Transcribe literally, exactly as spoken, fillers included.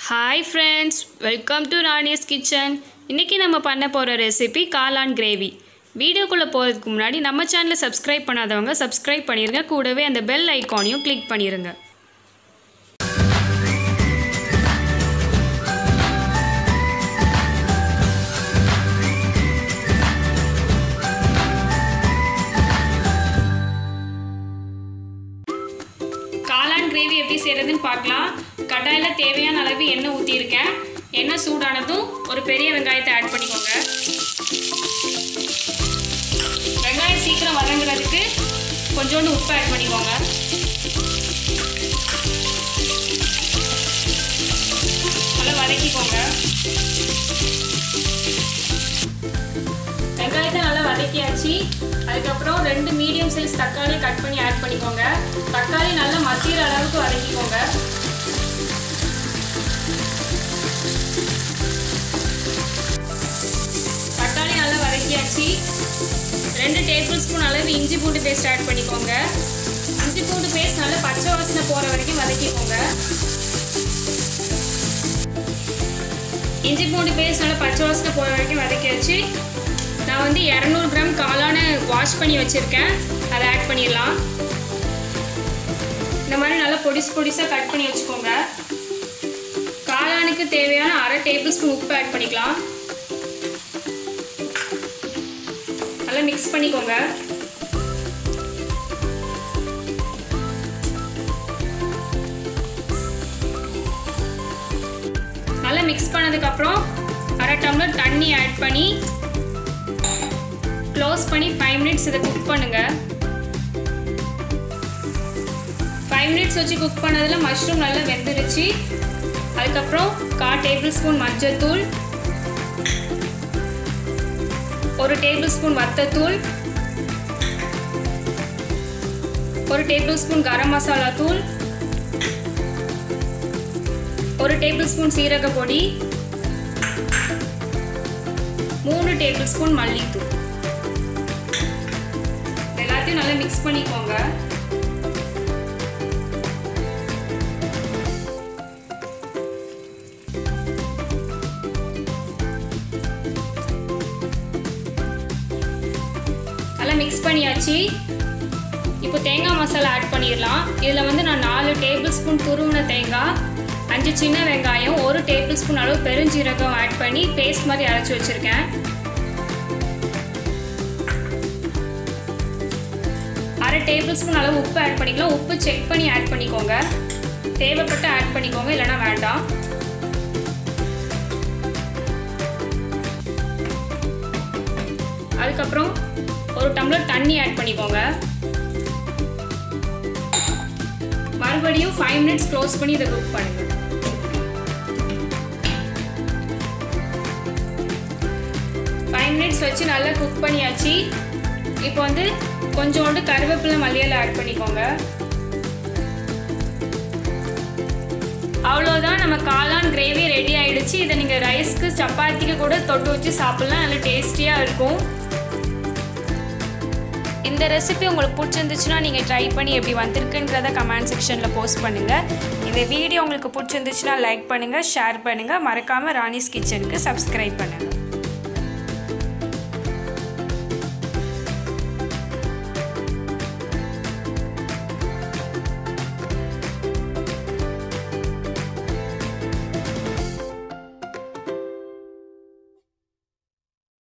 Hi friends, welcome to Rani's Kitchen. இன்னைக்கு நம்ம பண்ண போற ரெசிபி காளான் கிரேவி. வீடியோக்குள்ள போறதுக்கு முன்னாடி நம்ம சேனலை சப்ஸ்கிரைப் பண்ணாதவங்க சப்ஸ்கிரைப் பண்ணிருங்க, கூடவே அந்த பெல் ஐகானையும் கிளிக் பண்ணிருங்க. காளான் கிரேவி எப்படி செய்யறதுன்னு பார்க்கலாம். கடாயில தேவையான அளவு எண்ணெய் ஊத்தி இருக்கேன். எண்ணெய் சூடானதும் ஒரு பெரிய வெங்காயத்தை ஆட் பண்ணிக்கோங்க. வெங்காயம் சீக்கிரம் வதங்குறதுக்கு கொஞ்சோண்டு உப்பு ஆட் பண்ணிக்கோங்க. நல்லா வதக்கிக்கோங்க. வெங்காயத்தை நல்லா வதக்கியாச்சு. அதுக்கப்புறம் ரெண்டு மீடியம் சைஸ் தக்காளி கட் பண்ணி ஆட் பண்ணிக்கோங்க. தக்காளி நல்லா மசிகிற அளவுக்கு வதக்கிக்கோங்க. தக்காளி நல்லா வதக்கியாச்சு. ரெண்டு டேபிள் ஸ்பூன் அளவு இஞ்சி பூண்டு பேஸ்ட் ஆட் பண்ணிக்கோங்க. இஞ்சி பூண்டு பேஸ்ட் நல்லா பச்சை வாசனை போகிற வரைக்கும் வதக்கிக்கோங்க. இஞ்சி பூண்டு பேஸ்ட் நல்லா பச்சை வாசனை போகிற வரைக்கும் வதக்கியாச்சு. நான் வந்து இரநூறு கிராம் காளான வாஷ் பண்ணி வச்சுருக்கேன், அதை ஆட் பண்ணிடலாம். இந்த மாதிரி நல்லா பொடிசு பொடிசாக கட் பண்ணி வச்சுக்கோங்க. காளானுக்கு தேவையான அரை டேபிள் ஸ்பூன் உப்பு ஆட் பண்ணிக்கலாம். நல்லா மிக்ஸ் பண்ணிக்கோங்க. நல்லா மிக்ஸ் பண்ணதுக்கப்புறம் அரை டம்ளர் தண்ணி ஆட் பண்ணி க்ளோஸ் பண்ணி ஃபைவ் மினிட்ஸ் இதை குக் பண்ணுங்க. ஃபைவ் மினிட்ஸ் வச்சு குக் பண்ணதில் மஷ்ரூம் நல்லா வெந்துருச்சு. அதுக்கப்புறம் கால் டேபிள் ஸ்பூன் மஞ்சள்தூள், ஒரு டேபிள் ஸ்பூன் வத்தத்தூள், ஒரு டேபிள் ஸ்பூன் கரம் மசாலா தூள், ஒரு டேபிள் ஸ்பூன் சீரக பொடி, மூணு டேபிள் ஸ்பூன் மல்லித்தூள். எல்லாத்தையும் நல்லா மிக்ஸ் பண்ணிக்கோங்க. நல்லா மிக்ஸ் பண்ணியாச்சு. இப்போ தேங்காய் மசாலா ஆட் பண்ணிடலாம். இதில் வந்து நான் நாலு டேபிள் ஸ்பூன் துருவின தேங்காய், அஞ்சு சின்ன வெங்காயம், ஒரு டேபிள் ஸ்பூன் அளவு பெருஞ்சீரகம் ஆட் பண்ணி பேஸ்ட் மாதிரி அரைச்சி வச்சுருக்கேன். அரை டேபிள் ஸ்பூன் அளவு உப்பு ஆட் பண்ணிக்கலாம். உப்பு செக் பண்ணி ஆட் பண்ணிக்கோங்க. தேவைப்பட்டு ஆட் பண்ணிக்கோங்க, இல்லைனா வேண்டாம். அதுக்கப்புறம் ஒரு டம்ளர் தண்ணி ஆட் பண்ணிக்கோங்க. மறுபடியும் ஃபைவ் மினிட்ஸ் க்ளோஸ் பண்ணி இதை குக் பண்ணுங்க. ஃபைவ் மினிட்ஸ் வச்சு நல்லா குக் பண்ணியாச்சு. இப்போ வந்து கொஞ்சோண்டு கருவேப்பிலை மல்லியில ஆட் பண்ணிக்கோங்க. அவ்வளோதான், நம்ம காளான் கிரேவி ரெடி ஆயிடுச்சு. இதை நீங்கள் ரைஸ்க்கு சப்பாத்திக்கு கூட தொட்டு வச்சு சாப்பிட்லாம், நல்லா டேஸ்டியாக இருக்கும். இந்த ரெசிபி உங்களுக்கு பிடிச்சிருந்துச்சுன்னா நீங்கள் ட்ரை பண்ணி எப்படி வந்திருக்குன்றத கமெண்ட் செக்ஷனில் போஸ்ட் பண்ணுங்கள். இந்த வீடியோ உங்களுக்கு பிடிச்சிருந்துச்சுன்னா லைக் பண்ணுங்கள், ஷேர் பண்ணுங்கள், மறக்காமல் ராணிஸ் கிச்சனுக்கு சப்ஸ்கிரைப் பண்ணுங்கள்.